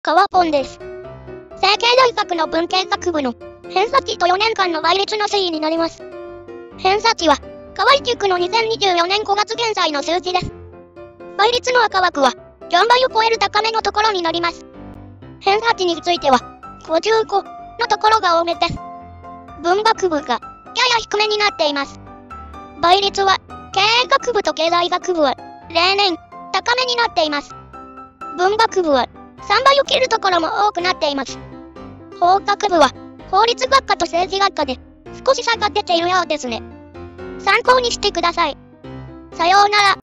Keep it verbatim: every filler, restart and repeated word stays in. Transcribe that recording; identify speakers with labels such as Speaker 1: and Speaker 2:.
Speaker 1: 川ポンです。成蹊大学の文系学部の偏差値とよねんかんの倍率の推移になります。偏差値は、河合塾のにせんにじゅうよねんごがつ現在の数字です。倍率の赤枠は、よんばいを超える高めのところになります。偏差値については、ごじゅうごのところが多めです。文学部が、やや低めになっています。倍率は、経営学部と経済学部は、例年、高めになっています。文学部は、さんばいを切るところも多くなっています。法学部は、法律学科と政治学科で、少し差が出ているようですね。参考にしてください。さようなら。